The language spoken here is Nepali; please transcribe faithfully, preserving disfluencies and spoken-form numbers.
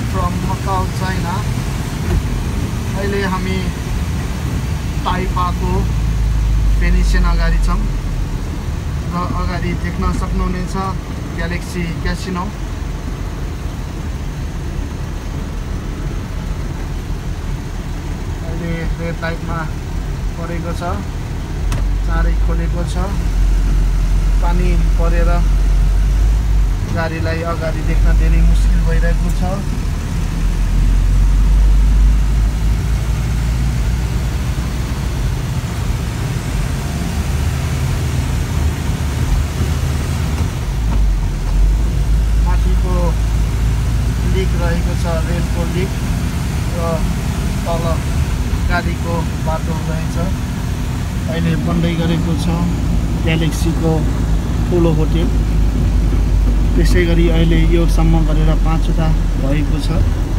from Macau, China. अहिले हामी ताइपाको पेनिसियन अगाडि छौं र अगाडि देख्न सक्नुहुनेछ ग्यालेक्सी क्यासिनो। अहिले रेड लाइटमा परेको छ, चाँडै खोलेको छ। पानी परेर गाडीलाई अगाडि देख्न धेरै मुस्किल भइरहेको छ। माथिको लिक रहेको छ, रेलको लिक, र तल गाडीको बाटो रहेछ। अहिले बन्दै गरेको छ ग्यालेक्सीको ठुलो होटेल। त्यसै गरी अहिले योसम्म गरेर पाँचवटा भएको छ।